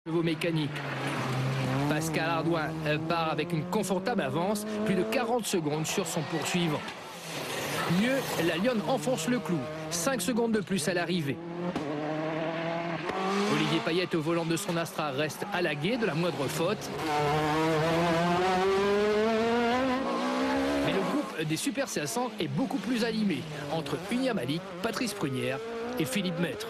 chevaux mécaniques. Pascal Ardouin part avec une confortable avance, plus de 40 secondes sur son poursuivant. Mieux, la Lionne enfonce le clou, 5 secondes de plus à l'arrivée. Olivier Payette au volant de son Astra reste à la guet de la moindre faute. Mais le groupe des Super 500 est beaucoup plus animé entre Unia Malik, Patrice Prunière et Philippe Maître.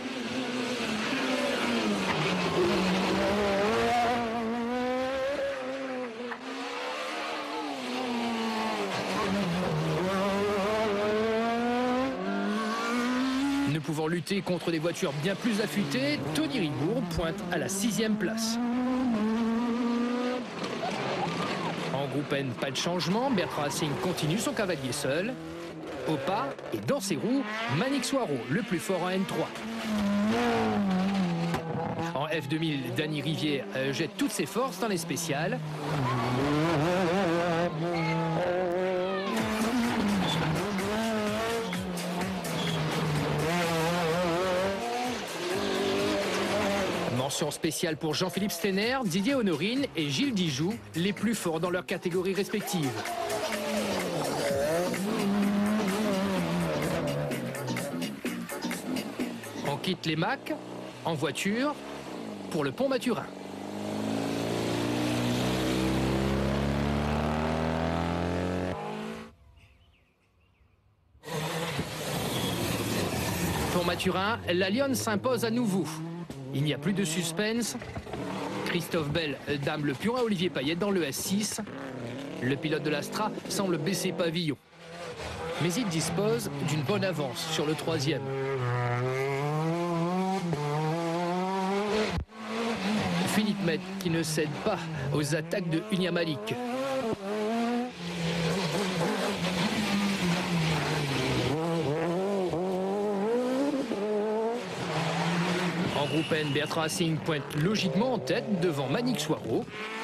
Ne pouvant lutter contre des voitures bien plus affûtées, Tony Ribourg pointe à la 6e place. En groupe N, pas de changement, Bertrand Hassing continue son cavalier seul. Au pas et dans ses roues, Manick Soireau, le plus fort en N3. En F2000, Danny Rivière jette toutes ses forces dans les spéciales. Mention spéciale pour Jean-Philippe Steiner, Didier Honorine et Gilles Dijoux, les plus forts dans leurs catégories respectives. On quitte les Macs en voiture pour le Pont Mathurin. Pont Mathurin, la Lionne s'impose à nouveau. Il n'y a plus de suspense. Christophe Bell dame le pion à Olivier Payette dans le S6. Le pilote de l'Astra semble baisser pavillon. Mais il dispose d'une bonne avance sur le 3e. Philippe Maître qui ne cède pas aux attaques de Unia Malik. En groupe N, Bertrand Hassing pointe logiquement en tête devant Manick Soireau.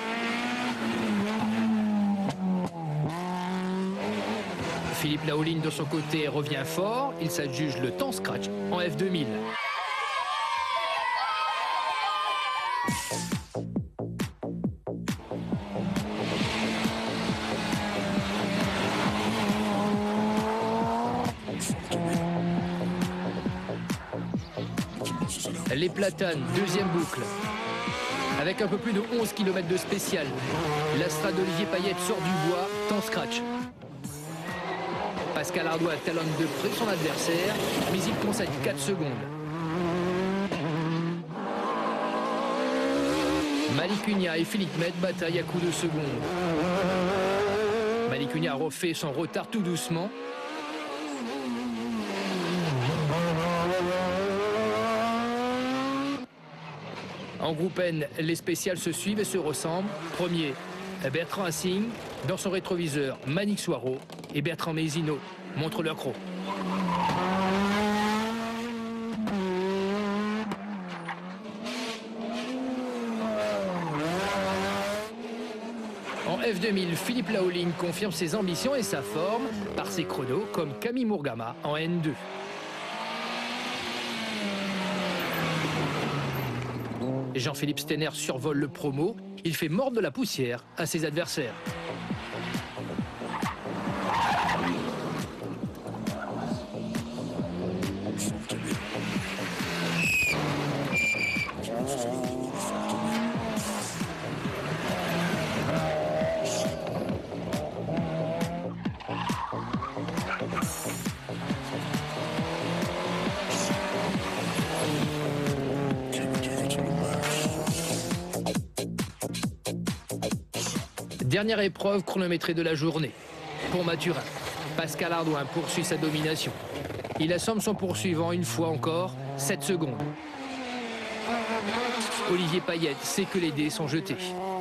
Philippe Laouline de son côté revient fort. Il s'adjuge le temps scratch en F2000. Les Platanes, 2e boucle. Avec un peu plus de 11 km de spécial. L'Astra d'Olivier Payette sort du bois, temps scratch. Pascal Ardouin talonne de près son adversaire, mais il concède 4 secondes. Malik Unia et Philippe Maître bataillent à coups de secondes. Malik Unia refait son retard tout doucement. En groupe N, les spéciales se suivent et se ressemblent. Premier, Bertrand Hassing. Dans son rétroviseur, Manick Soireau et Bertrand Mézineau montrent leur croc. En F2000, Philippe Laouline confirme ses ambitions et sa forme par ses chronos comme Camille Mourgama en N2. Jean-Philippe Steiner survole le promo. Il fait mordre de la poussière à ses adversaires. Dernière épreuve chronométrée de la journée. Pour Mathurin, Pascal Ardouin poursuit sa domination. Il assomme son poursuivant une fois encore, 7 secondes. Olivier Payette sait que les dés sont jetés.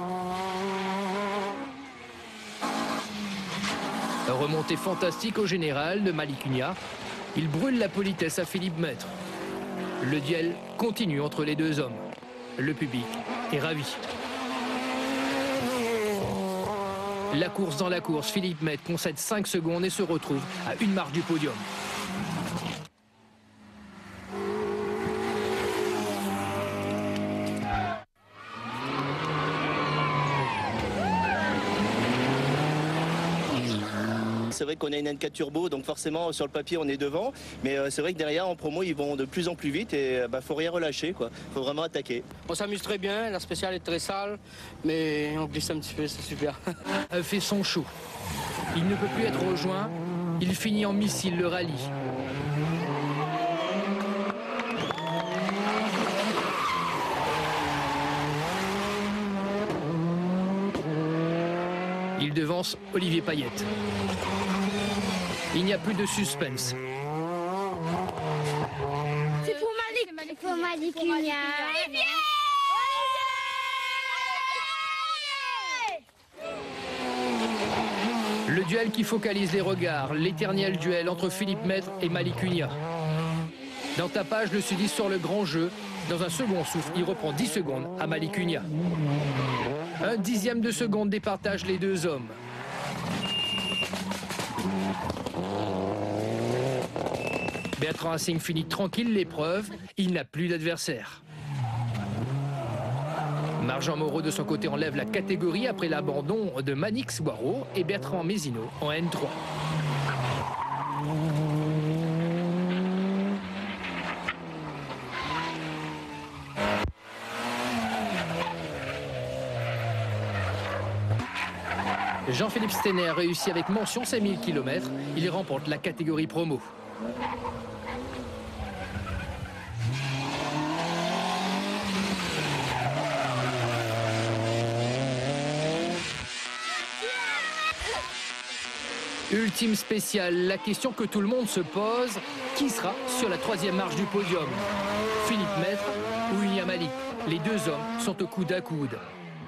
Remontée fantastique au général de Malik Unia. Il brûle la politesse à Philippe Maître. Le duel continue entre les deux hommes. Le public est ravi. La course dans la course, Philippe Maître concède 5 secondes et se retrouve à une marche du podium. C'est vrai qu'on a une N4 turbo, donc forcément sur le papier on est devant. Mais c'est vrai que derrière en promo ils vont de plus en plus vite et faut rien relâcher quoi. Faut vraiment attaquer. On s'amuse très bien, la spéciale est très sale, mais on glisse un petit peu, c'est super. Fait son show. Il ne peut plus être rejoint. Il finit en missile le rallye. Il devance Olivier Payette. Il n'y a plus de suspense. C'est pour Malik Cugna. Le duel qui focalise les regards, l'éternel duel entre Philippe Maître et Malik Cugna. Dans Tapage, le sudiste sort le grand jeu. Dans un second souffle, il reprend 10 secondes à Malik Cugna. Un dixième de seconde départage les deux hommes. Bertrand Hassing finit tranquille l'épreuve. Il n'a plus d'adversaire. Marjan Moreau de son côté enlève la catégorie après l'abandon de Manix Boireau et Bertrand Mézineau en N3. Jean-Philippe Stenner réussit avec mention ses 1000 km. Il remporte la catégorie promo. Ultime spécial, la question que tout le monde se pose, qui sera sur la troisième marche du podium? Philippe Maître ou William Ali? Les deux hommes sont au coude à coude.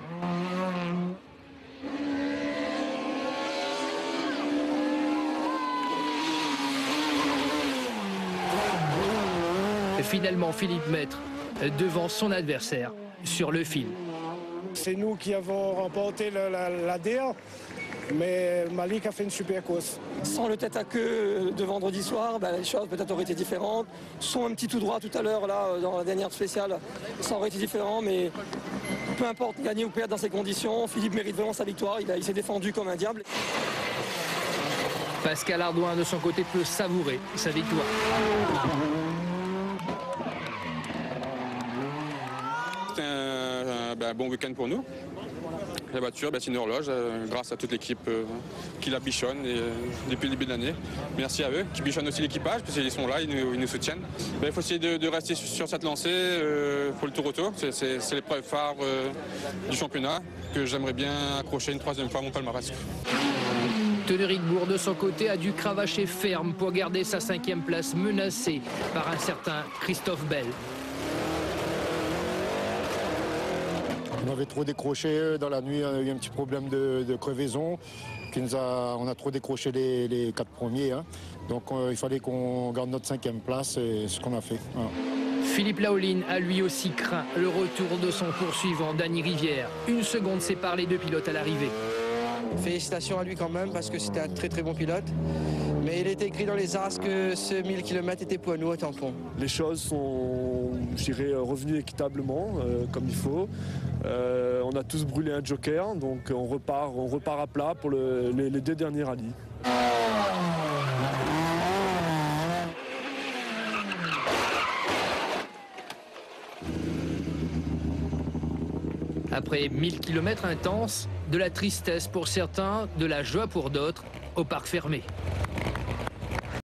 Finalement, Philippe Maître devant son adversaire sur le fil. C'est nous qui avons remporté la DA, mais Malik a fait une super course. Sans le tête à queue de vendredi soir, les choses peut-être auraient été différentes. Son un petit tout droit tout à l'heure, là, dans la dernière spéciale, ça aurait été différent, mais peu importe, gagner ou perdre dans ces conditions, Philippe mérite vraiment sa victoire, il s'est défendu comme un diable. Pascal Ardouin, de son côté, peut savourer sa victoire. C'était un bon week-end pour nous. La voiture, c'est une horloge, grâce à toute l'équipe qui la bichonne depuis le début de l'année. Merci à eux, qui bichonnent aussi l'équipage, parce qu'ils sont là, ils nous soutiennent. Il faut essayer de rester sur cette lancée pour le Tour Auto. C'est l'épreuve phare du championnat que j'aimerais bien accrocher une troisième fois à mon palmarès. Teneric Bourg, de son côté, a dû cravacher ferme pour garder sa 5e place menacée par un certain Christophe Bell. On avait trop décroché dans la nuit, on a eu un petit problème de crevaison. On a trop décroché les 4 premiers. Donc il fallait qu'on garde notre 5e place et c'est ce qu'on a fait. Voilà. Philippe Laoline a lui aussi craint le retour de son poursuivant, Dany Rivière. 1 seconde sépare les deux pilotes à l'arrivée. Félicitations à lui quand même, parce que c'était un très très bon pilote. Mais il était écrit dans les as que ce 1000 km était pour nous au tampon. Les choses sont, je dirais, revenues équitablement, comme il faut. On a tous brûlé un joker, donc on repart à plat pour les 2 derniers rallyes. Après 1000 km intenses, de la tristesse pour certains, de la joie pour d'autres, au parc fermé.